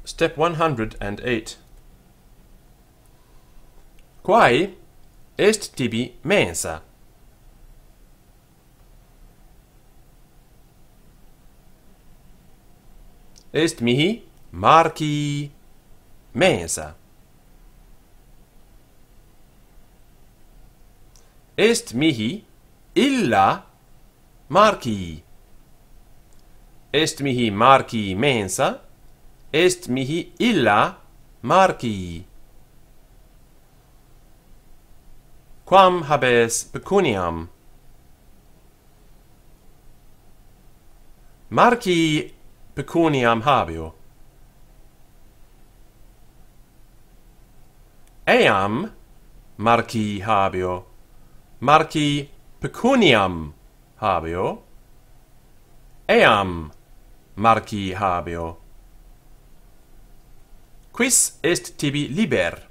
Step 108. Quae est tibi mensa? Est mihi Marci mensa? Est mihi illa Marci? Est mihi Marci mensa? Est mihi illa Marci? Quam habes pecuniam? Marci pecuniam habeo. Eam Marci habeo. Marci pecuniam habeo. Eam Marci habeo. Quis est tibi liber?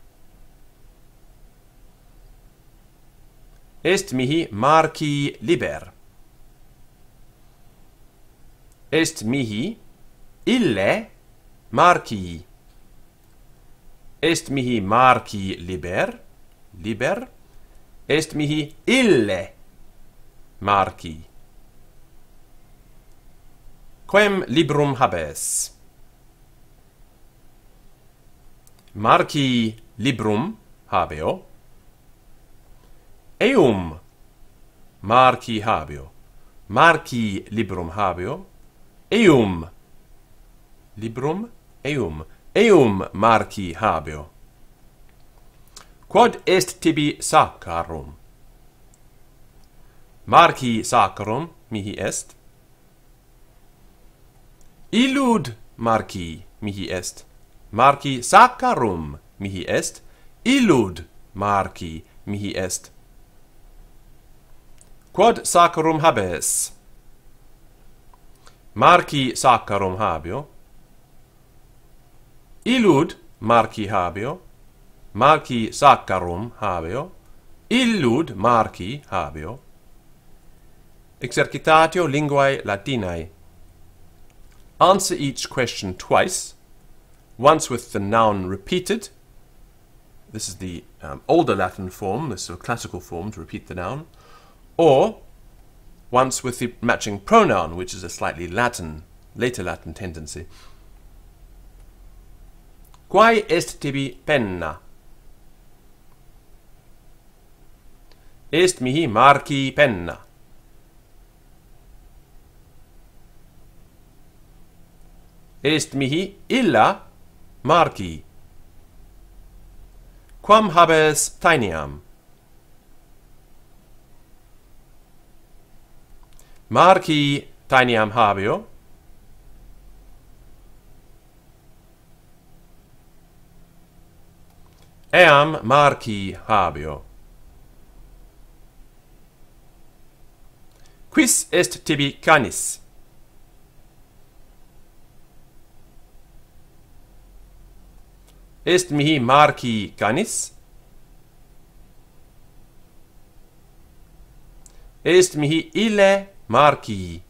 Est mihi Marci liber? Est mihi ille Marci? Est mihi Marci liber? Liber? Est mihi ille Marci? Quem librum habes? Marci librum habeo. Eum Marci habeo. Marci librum habeo. Eum librum eum. Eum Marci habeo. Quod est tibi saccharum? Marci saccharum mihi est. Illud Marci mihi est. Marci saccharum mihi est. Illud Marci mihi est. Quod saccharum habes? Marci saccharum habeo. Illud Marci habeo. Marci saccharum habeo. Illud Marci habeo. Exercitatio linguae Latinae. Answer each question twice, once with the noun repeated. This is the older Latin form, this is a classical form to repeat the noun. Or once with the matching pronoun, which is a slightly later Latin tendency. Quae est tibi penna? Est mihi Marci penna? Est mihi illa Marci? Quam habes taeniam? Marci taeniam habeo. Eam Marci habeo. Quis est tibi canis? Est mihi Marci canis? Est mihi ille Marci?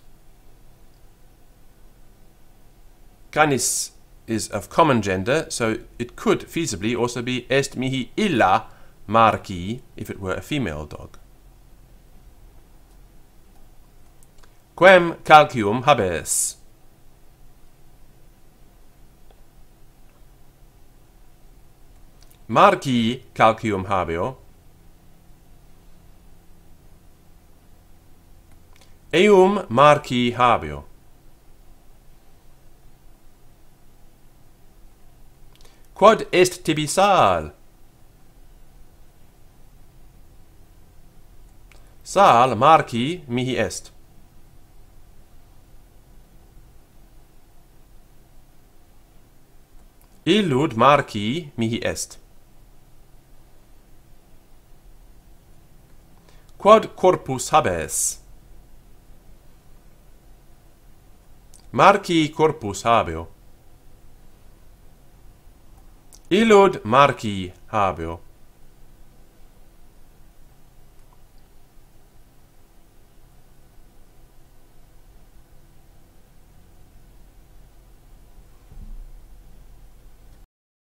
Canis is of common gender, so it could feasibly also be est mihi illa Marci if it were a female dog. Quem calcium habes? Marci calcium habeo. Eum Marci habeo. Quod est tibi sal? Sal Marci mihi est. Illud Marci mihi est. Quod corpus habes? Marci corpus habeo. Illud Marci habeo.